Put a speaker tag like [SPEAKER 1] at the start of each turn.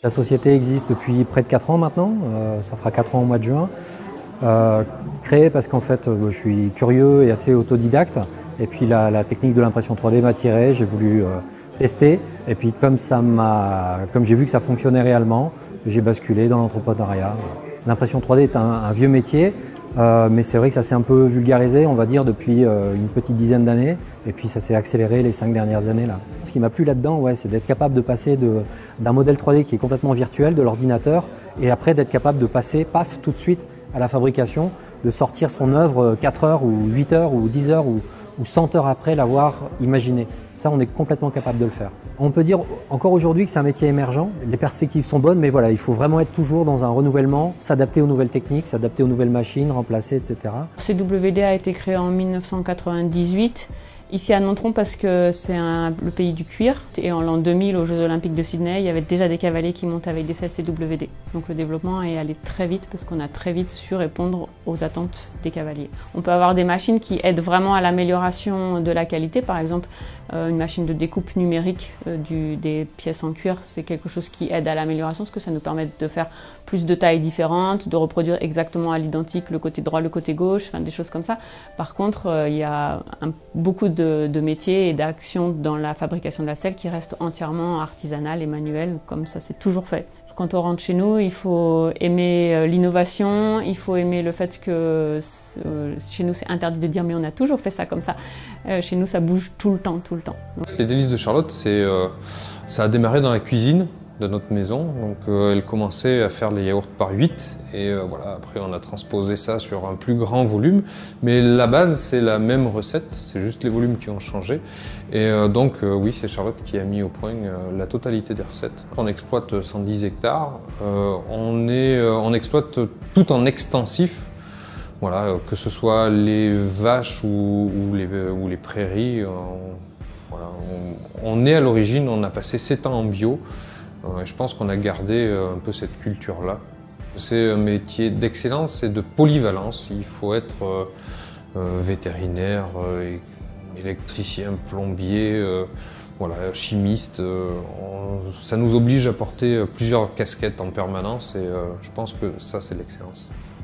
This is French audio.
[SPEAKER 1] La société existe depuis près de 4 ans maintenant, ça fera 4 ans au mois de juin. Créée parce qu'en fait je suis curieux et assez autodidacte et puis la technique de l'impression 3D m'a attiré, j'ai voulu tester et puis comme j'ai vu que ça fonctionnait réellement, j'ai basculé dans l'entrepreneuriat. L'impression 3D est un vieux métier, mais c'est vrai que ça s'est un peu vulgarisé, on va dire, depuis une petite dizaine d'années et puis ça s'est accéléré les 5 dernières années là. Ce qui m'a plu là-dedans, ouais, c'est d'être capable de passer d'un modèle 3D qui est complètement virtuel de l'ordinateur et après d'être capable de passer, paf, tout de suite à la fabrication, de sortir son œuvre 4 heures ou 8 heures ou 10 heures ou 100 heures après l'avoir imaginé. Ça, on est complètement capable de le faire. On peut dire encore aujourd'hui que c'est un métier émergent. Les perspectives sont bonnes, mais voilà, il faut vraiment être toujours dans un renouvellement, s'adapter aux nouvelles techniques, s'adapter aux nouvelles machines, remplacer, etc.
[SPEAKER 2] CWD a été créé en 1998. Ici à Nontron parce que c'est le pays du cuir et en l'an 2000 aux Jeux Olympiques de Sydney, il y avait déjà des cavaliers qui montaient avec des selles CWD. Donc le développement est allé très vite parce qu'on a très vite su répondre aux attentes des cavaliers. On peut avoir des machines qui aident vraiment à l'amélioration de la qualité, par exemple une machine de découpe numérique des pièces en cuir, c'est quelque chose qui aide à l'amélioration parce que ça nous permet de faire plus de tailles différentes, de reproduire exactement à l'identique le côté droit, le côté gauche, enfin des choses comme ça. Par contre, il y a beaucoup de métiers et d'actions dans la fabrication de la selle qui restent entièrement artisanales et manuelles, comme ça c'est toujours fait. Quand on rentre chez nous, il faut aimer l'innovation, il faut aimer le fait que chez nous c'est interdit de dire mais on a toujours fait ça comme ça. Chez nous ça bouge tout le temps, tout le temps.
[SPEAKER 3] Les délices de Charlotte, ça a démarré dans la cuisine de notre maison. Donc elle commençait à faire les yaourts par 8 et voilà, après on a transposé ça sur un plus grand volume. Mais la base c'est la même recette, c'est juste les volumes qui ont changé. Et donc oui, c'est Charlotte qui a mis au point la totalité des recettes. On exploite 110 hectares, on exploite tout en extensif. Voilà, que ce soit les vaches ou les prairies. Voilà, on est à l'origine, on a passé 7 ans en bio. Je pense qu'on a gardé un peu cette culture-là. C'est un métier d'excellence et de polyvalence. Il faut être vétérinaire, électricien, plombier, voilà, chimiste. Ça nous oblige à porter plusieurs casquettes en permanence et je pense que ça, c'est l'excellence.